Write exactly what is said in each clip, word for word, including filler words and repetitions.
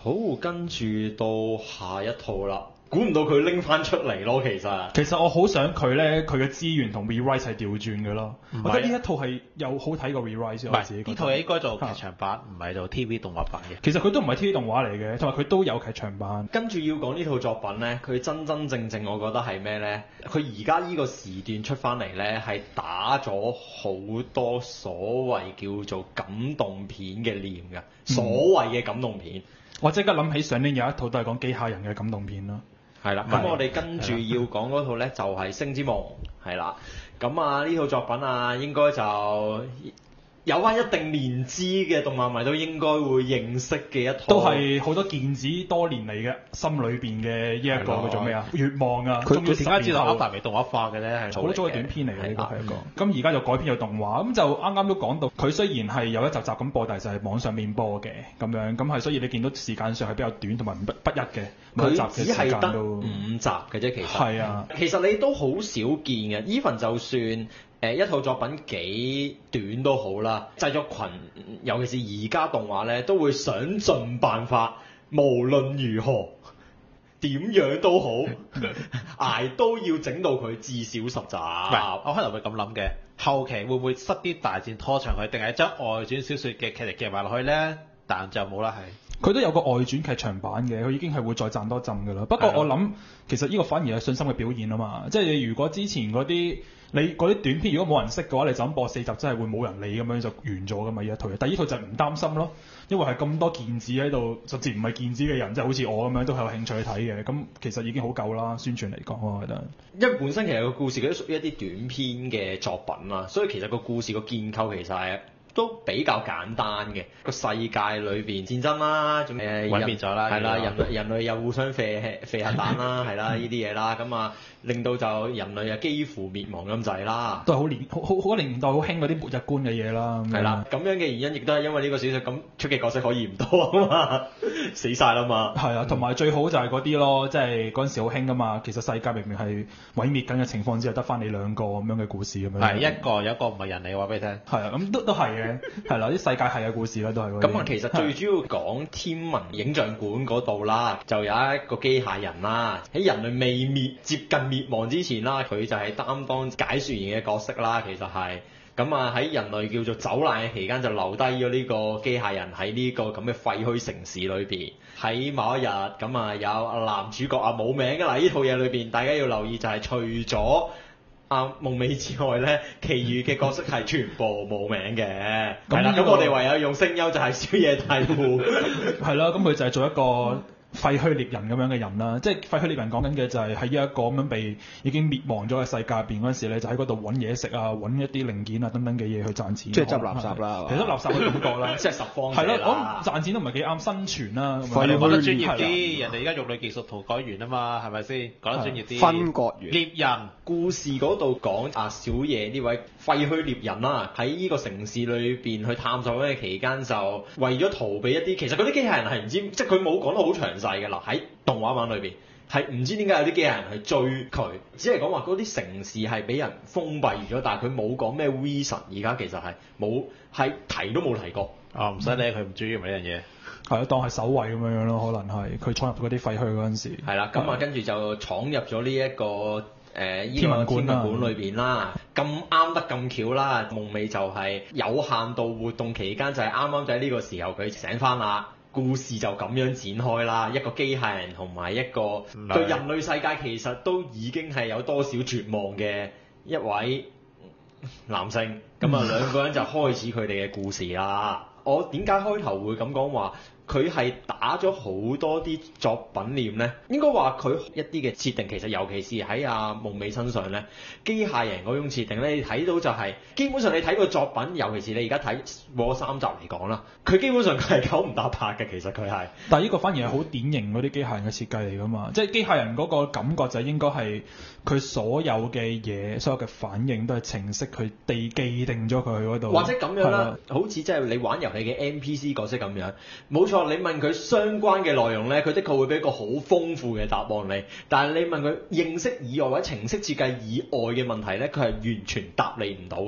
好，跟住到下一套啦。估唔到佢拎翻出嚟咯，其實。 其實我好想佢咧，佢嘅資源同 rewrite 係調轉嘅咯。我覺得呢一套係有好睇過 rewrite 我自己覺得。 呢套嘢應該做劇場版，唔係做 T V 動畫版嘅。 其實佢都唔係 T V 動畫嚟嘅，同埋佢都有劇場版。 跟住要講呢套作品咧，佢真真正正我覺得係咩咧？佢而家呢個時段出翻嚟咧，係打咗好多所謂叫做感動片嘅臉㗎。所謂嘅感動片。 嗯、我即刻諗起上年有一套都係講機械人嘅感動片咯。 係啦，咁我哋跟住要講嗰套咧就係《星之夢》，係啦，咁啊呢套作品啊應該就有翻一定年資嘅動漫迷都應該會認識嘅一套， 都係好多健子多年嚟嘅心裏邊嘅呢一個叫做咩啊？願望啊！ 佢佢點解知道阿達未動畫化嘅咧？係好早嘅短片嚟嘅呢個係一個。咁而家就改編咗動畫，咁就啱啱都講到，佢雖然係有一集集咁播，但係就係網上面播嘅咁樣，咁係所以你見到時間上係比較短同埋不不一嘅。 佢只係得五集嘅啫，其實。 係啊， 其實你都好少見嘅，even 就算。誒一套作品幾短都好啦，製作群尤其是而家動畫咧，都會想盡辦法，無論如何點樣都好，捱都要整到佢至少十集。 我可能會咁諗嘅，後期會唔會塞啲大戰拖長去，定係將外傳小説嘅劇集夾埋落去咧？但就冇啦，係。 佢都有個外傳劇場版嘅，佢已經係會再賺多陣㗎啦。不過我諗其實呢個反而係信心嘅表現啊嘛，即係你如果之前嗰啲你嗰啲短片如果冇人識嘅話，你就咁播四集真係會冇人理咁樣就完咗㗎嘛呢一套嘢。但係呢套就唔擔心咯，因為係咁多健子喺度，甚至唔係健子嘅人，即係好似我咁樣都係有興趣去睇嘅。咁其實已經好夠啦，宣傳嚟講我覺得。 因為本身其實個故事佢都屬於一啲短篇嘅作品啦，所以其實個故事個建構其實係都比較簡單嘅，個世界裏邊戰爭啦，仲誒毀滅咗啦， 係啦，人類人類又互相射射核彈啦，係啦呢啲嘢啦，咁啊令到就人類啊幾乎滅亡咁滯啦， 都係好年好好好多年代好興嗰啲末日觀嘅嘢啦， 係啦，咁樣嘅原因亦都係因為呢個小説咁出嘅角色可以唔多啊嘛，死晒啦嘛， 係啊，同埋最好就係嗰啲咯，即係嗰陣時好興噶嘛，其實世界明明係毀滅緊嘅情況之下，得翻你兩個咁樣嘅故事咁樣， 係一個有一個唔係人嚟，話俾你聽， 係啊，咁都都係嘅。係啦，啲世界係嘅故事啦，都係嗰啲。 咁啊，其實最主要講天文影像館嗰度啦，就有一個機械人啦，喺人類未滅接近滅亡之前啦，佢就係擔當解說員嘅角色啦。其實係咁啊，喺人類叫做走難嘅期間，就留低咗呢個機械人喺呢個咁嘅廢墟城市裏邊。喺某一日，咁啊有男主角啊冇名㗎啦，呢套嘢裏邊大家要留意就係除咗啊夢美之外咧，其餘嘅角色係全部冇名嘅。係啦，咁我哋唯有用聲優就係小野大輔。 係啦，咁佢就係做一個廢墟獵人咁樣嘅人啦，即係廢墟獵人講緊嘅就係喺呢一個咁樣被已經滅亡咗嘅世界入邊嗰陣時咧，就喺嗰度揾嘢食啊，揾一啲零件啊等等嘅嘢去賺錢。 即係執垃圾啦， 其實垃圾嘅感覺啦， 即係十方係咯，我賺錢都唔係幾啱生存啦。 廢墟講得專業啲，人哋而家肉類技術塗改完啊嘛，係咪先？講得專業啲。 分割完。 獵人故事嗰度講啊，小野呢位廢墟獵人啦，喺呢個城市裏邊去探索嘅期間，就為咗逃避一啲，其實嗰啲機械人係唔知，即係佢冇講得好詳細嘅啦，喺動畫版裏邊係唔知點解有啲機械人去追佢，只係講話嗰啲城市係俾人封閉咗，但係佢冇講咩 reason，而家其實係冇係提都冇提過。 哦，唔使理佢唔注意咪呢樣嘢。 係啊，當係守衛咁樣樣咯，可能係佢闖入嗰啲廢墟嗰陣時。 係啦，咁啊跟住就闖入咗呢一個誒依、呃、個天文館裏邊啦，咁啱得咁巧啦，夢美就係有限度活動期間就係啱啱就喺呢個時候佢醒翻啦。故事就咁樣展開啦，一個機械人同埋一個對人類世界其實都已經係有多少絕望嘅一位男性，咁啊兩個人就開始佢哋嘅故事啦。我點解開頭會咁講話？佢係打咗好多啲作品臉呢，應該話佢一啲嘅設定其實尤其是喺阿夢美身上呢，機械人嗰種設定呢，你睇到就係、是、基本上你睇個作品，尤其是你而家睇嗰三集嚟講啦，佢基本上佢係九唔搭八嘅，其實佢係。 但係呢個反而係好典型嗰啲機械人嘅設計嚟㗎嘛，即係機械人嗰個感覺就應該係佢所有嘅嘢，所有嘅反應都係程式佢地既定咗佢嗰度。 或者咁樣啦，好似即係你玩遊戲嘅 N P C 角色咁樣，冇錯。你問佢相關嘅內容呢，佢的確會俾一個好豐富嘅答案你。但係你問佢認識以外或者程式設計以外嘅問題呢，佢係完全答你唔到嘅。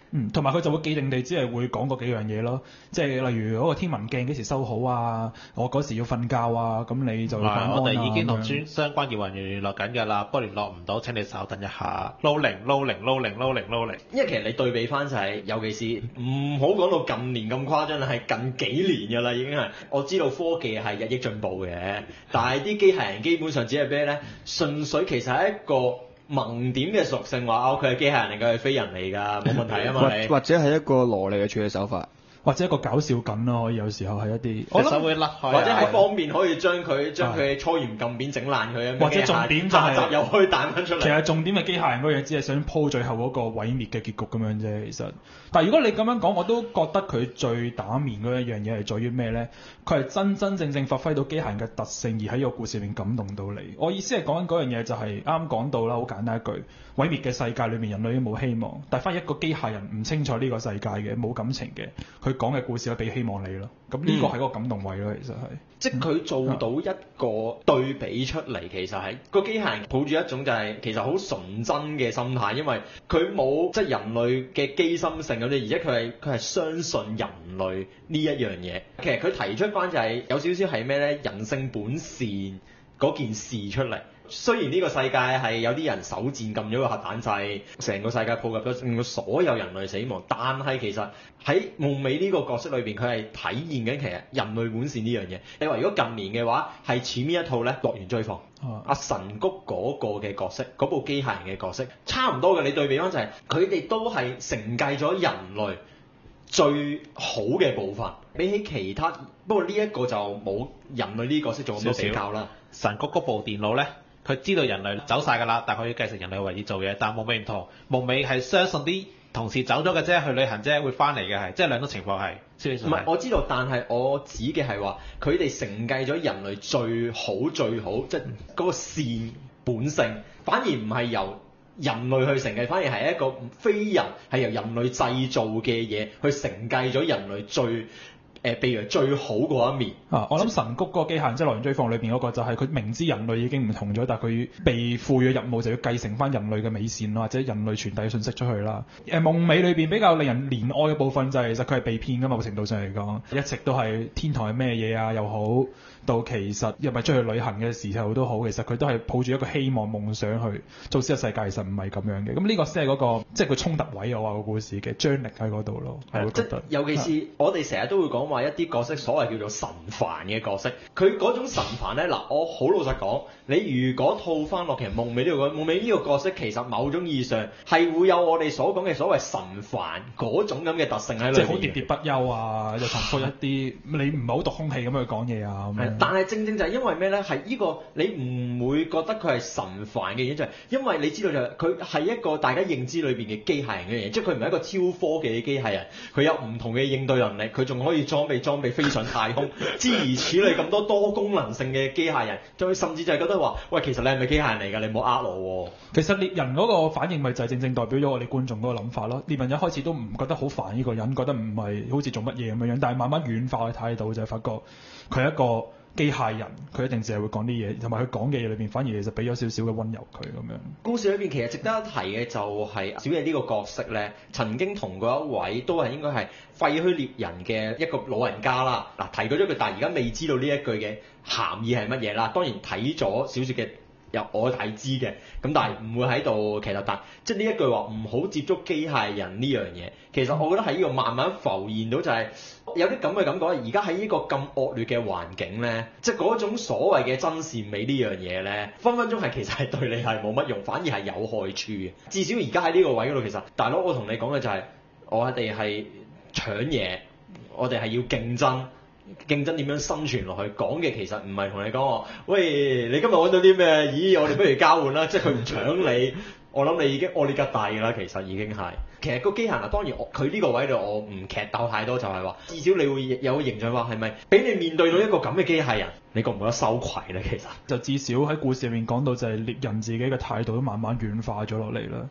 嗯，同埋佢就會既定地只係會講嗰幾樣嘢咯，即係例如嗰個天文鏡幾時收好啊，我嗰時要瞓覺啊，咁你就要係，我哋已經同專相關業人員聯絡緊㗎啦，不過聯絡唔到，請你稍等一下。撈零撈零撈零撈零撈零。 因為其實你對比翻就係、是，尤其是唔好講到近年咁誇張啦，係近幾年㗎啦已經係。我知道科技係日益進步嘅，但係啲機械人基本上只係咩咧？純粹其實係一個萌點嘅屬性，話哦佢係機械人嚟㗎，係非人嚟㗎，冇問題啊嘛你。 或者係一個羅莉嘅處理手法。 或者一個搞笑梗咯，可以有時候係一啲， 我手會甩開， 或者係方便可以將佢將佢搓鹽撳扁整爛佢啊， 或者重點就係、 下集又可以彈翻出嚟。 其實重點係機械人嗰樣，只係想鋪最後嗰個毀滅嘅結局咁樣啫。其實，但係如果你咁樣講，我都覺得佢最打面嗰一樣嘢係在於咩咧？佢係真真正正發揮到機械人嘅特性，而喺呢個故事入面感動到你。我意思係講緊嗰樣嘢就係啱講到啦，好簡單一句，毀滅嘅世界裏面人類已經冇希望，但係翻一個機械人唔清楚呢個世界嘅，冇感情嘅，佢講嘅故事俾希望你咯。咁呢個係個感動位咯，其實係。 即係佢做到一個對比出嚟，其實係個機械人抱住一種就係其實好純真嘅心態，因為佢冇即係人類嘅機心性嗰啲，而且佢係佢係相信人類呢一樣嘢。其實佢提出翻就係有少少係咩咧？人性本善嗰件事出嚟。雖然呢個世界係有啲人手賤撳咗個核彈掣，成個世界普及咗，令到所有人類死亡，但係其實喺夢美呢個角色裏邊，佢係體現緊其實人類本善呢樣嘢。你話如果近年嘅話，係似邊一套咧？樂園追放，阿、啊啊、神谷嗰個嘅角色，嗰部機械人嘅角色，差唔多嘅。你對比翻就係佢哋都係承繼咗人類最好嘅部分，比起其他。不過呢一個就冇人類呢個角色做咁多比較啦。 神谷嗰部電腦咧。佢知道人類走晒㗎啦，但係佢要繼承人類為意做嘢。但係夢美唔同，夢美係相信啲同事走咗嘅啫，去旅行啫，會翻嚟嘅係，即係兩種情況係。 唔係我知道，但係我指嘅係話，佢哋承繼咗人類最好最好，即係嗰個善本性，反而唔係由人類去承繼，反而係一個非人係由人類製造嘅嘢去承繼咗人類最。誒，譬如最好嗰一面啊！我諗神谷嗰個機械人即係樂園追放裏邊嗰個就係佢明知人類已經唔同咗，但係佢被賦予任務就要繼承翻人類嘅美善啦，或者人類傳遞嘅信息出去啦。誒，夢美裏邊比較令人憐愛嘅部分就係其實佢係被騙㗎嘛，某程度上嚟講，一直都係天堂係咩嘢啊又好，到其實又咪出去旅行嘅時候都好，其實佢都係抱住一個希望夢想去做呢個世界，其實唔係咁樣嘅。咁呢個先係嗰個即係佢衝突位，我話個故事嘅張力喺嗰度咯。我會覺得， 尤其是我哋成日都會講話一啲角色所謂叫做神煩嘅角色，佢嗰種神煩咧，嗱我好老實講，你如果套翻落其實夢美呢個夢美呢個角色，其實某種意義上係會有我哋所講嘅所謂神煩嗰種咁嘅特性喺裏邊， 即係好喋喋不休啊，又重複一啲你唔係好讀空氣咁去講嘢啊。 係，但係正正就係因為咩咧？係呢個你唔會覺得佢係神煩嘅嘢，就係因為你知道就係佢係一個大家認知裏邊嘅機械人嘅嘢，即係佢唔係一個超科技嘅機械人，佢有唔同嘅應對能力，佢仲可以裝備裝備飛上太空，諸如此類咁多多功能性嘅機械人，再甚至就係覺得話，喂，其實你係咪機械人嚟㗎？你唔好呃我喎。 其實獵人嗰個反應咪就係正正代表咗我哋觀眾嗰個諗法咯。獵人一開始都唔覺得好煩呢個人，覺得唔係好似做乜嘢咁樣樣，但係慢慢軟化嘅態度就係發覺佢係一個機械人，佢一定淨係會講啲嘢，同埋佢講嘅嘢裏邊反而其實俾咗少少嘅溫柔佢咁樣。 故事裏邊其實值得一提嘅就係小野呢個角色咧，曾經同過一位都係應該係廢墟獵人嘅一個老人家啦。嗱，提過咗句，但係而家未知道呢一句嘅涵義係乜嘢啦。當然睇咗小説嘅有我係知嘅，咁但係唔會喺度其實但即係呢一句話唔好接觸機械人呢樣嘢。其實我覺得喺呢個慢慢浮現到就係、是。有啲咁嘅感覺，而家喺呢個咁惡劣嘅環境咧，即係嗰種所謂嘅真善美呢樣嘢咧，分分鐘係其實係對你係冇乜用，反而係有害處嘅。至少而家喺呢個位嗰度，其實大佬我同你講嘅就係、是，我哋係搶嘢，我哋係要競爭，競爭點樣生存落去。講嘅其實唔係同你講話，喂，你今日揾到啲咩？咦，我哋不如交換啦，即係佢唔搶你。我諗你已經我呢家大㗎啦，其實已經係。其實個機械人啊，當然我佢呢個位度我唔劇透太多，就係話至少你會有個形象話係咪俾你面對到一個咁嘅機械人，你覺唔覺得羞愧咧？其實就至少喺故事入面講到就係獵人自己嘅態度都慢慢軟化咗落嚟啦。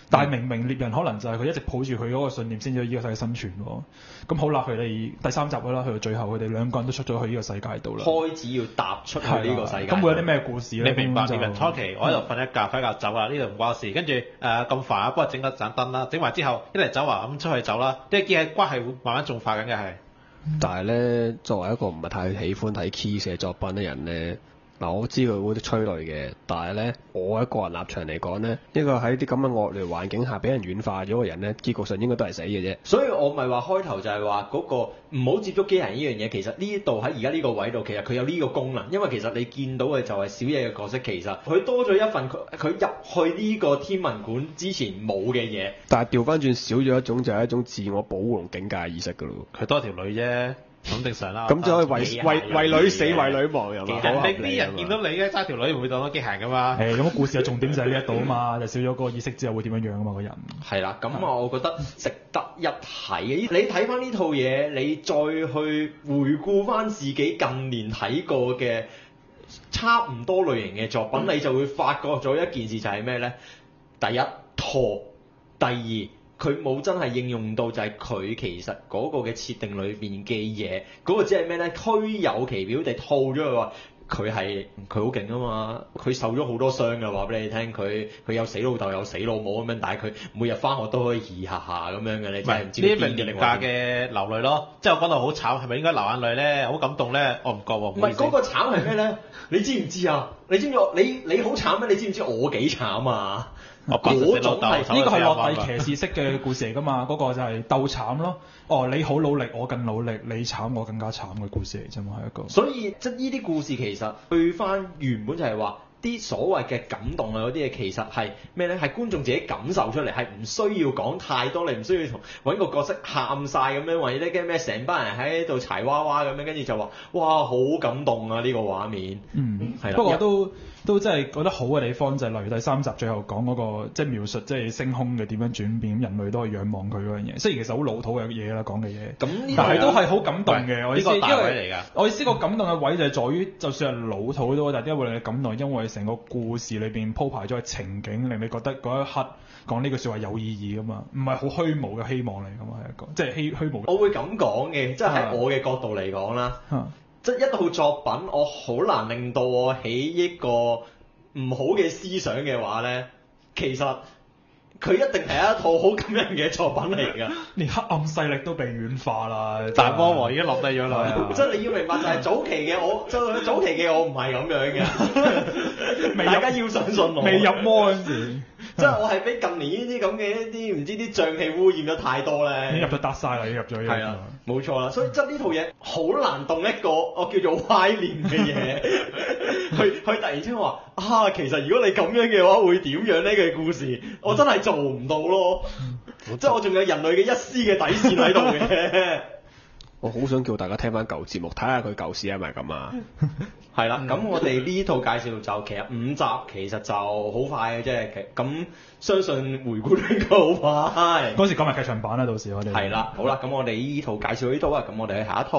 但係明明獵人可能就係佢一直抱住佢嗰個信念先至喺呢個世界生存喎。咁好啦，佢哋第三集啦，去到最後佢哋兩個人都出咗去呢個世界度啦， 開始要踏出去呢個世界。 咁會有啲咩故事咧？ 你明白？ 獵人初期我喺度瞓一覺，瞓一覺走啦，呢度唔關我事。跟住誒咁煩啊，幫我整咗盞燈啦，整埋之後一嚟走啊，咁出去走啦，啲嘅關係會慢慢進化緊嘅係。 但係咧，作為一個唔係太喜歡睇 Key 寫作品嘅人咧，嗱我知佢會啲催淚嘅，但係咧我喺個人立場嚟講咧，呢個喺啲咁嘅惡劣環境下俾人軟化咗嘅人咧，結局上應該都係死嘅啫。 所以我咪話開頭就係話嗰個唔好接觸機械人呢樣嘢，其實呢度喺而家呢個位度，其實佢有呢個功能，因為其實你見到嘅就係小野嘅角色，其實佢多咗一份佢佢入去呢個天文館之前冇嘅嘢。 但係調翻轉少咗一種就係一種自我保護同境界意識㗎咯。 佢多條女啫。咁正常啦， 咁就可以為為為女死為女亡又嘛？ 人哋啲人見到你嘅揸條女唔會當咗機械噶嘛？ 誒，咁故事嘅重點就喺呢一度啊嘛，就少咗嗰個意識之後會點樣樣啊嘛個人。 係啦，咁我覺得值得一睇嘅。你睇翻呢套嘢，你再去回顧翻自己近年睇過嘅差唔多類型嘅作品，嗯、你就會發覺咗一件事就係咩呢？第一拖，第二。佢冇真係應用到，就係佢其實嗰個嘅設定裏邊嘅嘢，嗰、嗰個只係咩咧？虛有其表地套咗佢話，佢係佢好勁啊嘛！佢受咗好多傷㗎，話俾你聽，佢佢有死老豆有死老母咁樣，但係佢每日翻學都可以嘻下下咁樣嘅，你真係唔知邊嘅。呢一名廉價嘅流淚咯，即係我講到好慘，係咪應該流眼淚咧？好感動咧，我唔覺喎。 唔係嗰個慘係咩咧？你知唔知啊？你知唔知我你你好慘咩？你知唔知我幾慘啊？ 嗰種係呢個係落地騎士式嘅故事嚟㗎嘛，嗰個就係鬥慘咯。哦，你好努力，我更努力，你慘我更加慘嘅故事嚟啫嘛，係一個。 所以即係呢啲故事其實去翻原本就係話啲所謂嘅感動啊嗰啲嘢，其實係咩咧？係觀眾自己感受出嚟，係唔需要講太多，你唔需要同揾個角色喊晒咁樣，或者啲咩成班人喺度柴娃娃咁樣，跟住就話哇好感動啊呢個畫面。 嗯，係啦。 不過都。都真係覺得好嘅地方就係例如第三集最後講嗰、那個即係描述即係星空嘅點樣轉變，人類都可以仰望佢嗰樣嘢。雖然其實好老土嘅嘢啦講嘅嘢， 咁但係都係好感動嘅。我意思， 呢個大位嚟㗎。 我意思個感動嘅位就係在於，就算係老土都，但係點解會令你感動？因為成個故事裏邊鋪排咗嘅情景，令你覺得嗰一刻講呢句説話有意義㗎嘛，唔係好虛無嘅希望嚟㗎嘛，係一個即係虛虛無。 我會咁講嘅，即係喺我嘅角度嚟講啦。即係一套作品，我好難令到我起一個唔好嘅思想嘅話咧，其實佢一定係一套好感人嘅作品嚟㗎。 連黑暗勢力都被軟化啦， 大魔王已經落低咗啦。 即係你要明白，就係早期嘅我，即係早期嘅我唔係咁樣嘅。大家要相信我。 未入魔嗰陣時。 即係我係俾近年呢啲咁嘅一啲唔知啲瘴氣污染咗太多咧。 你入咗得晒啦，你入咗。 係啊，冇錯啦。所以即係呢套嘢好難動一個我叫做歪念嘅嘢，去去突然之間話啊，其實如果你咁樣嘅話會點樣呢個故事？我真係做唔到咯。即係我仲有人類嘅一絲嘅底線喺度嘅。 我好想叫大家聽翻舊節目，睇下佢舊時係咪咁啊？ 係啦，咁我哋呢套介紹就其實五集其實就好快嘅啫，咁相信回顧都應該好快。 嗰時講埋劇場版啦，到時我哋。 係啦，好啦，咁我哋呢套介紹到呢度啊，咁我哋去下一套。